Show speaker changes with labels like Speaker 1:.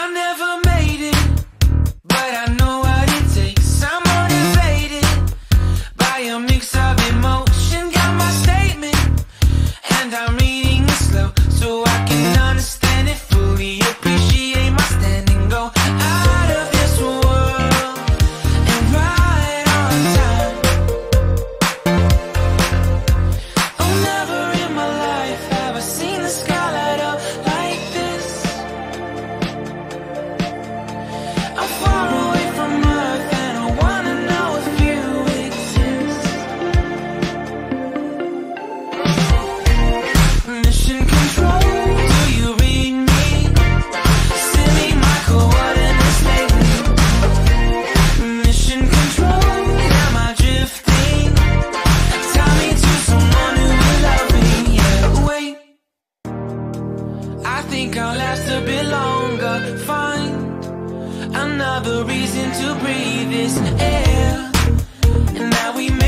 Speaker 1: I never made it, but I know what it takes. I'm motivated by a mix of emotion. Got my statement, and I'm reading it slow so I can understand it fully. Appreciate my standing, go out of this world and right on time. Oh, never in my life have I seen the sky light up like this. I'm far away from Earth and I wanna know if you exist. Mission control, do you read me? Send me my coordinates lately. Mission control, am I drifting? Tie me to someone who will love me. Yeah, wait, I think I'll last a bit longer. Find another reason to breathe this air. And now we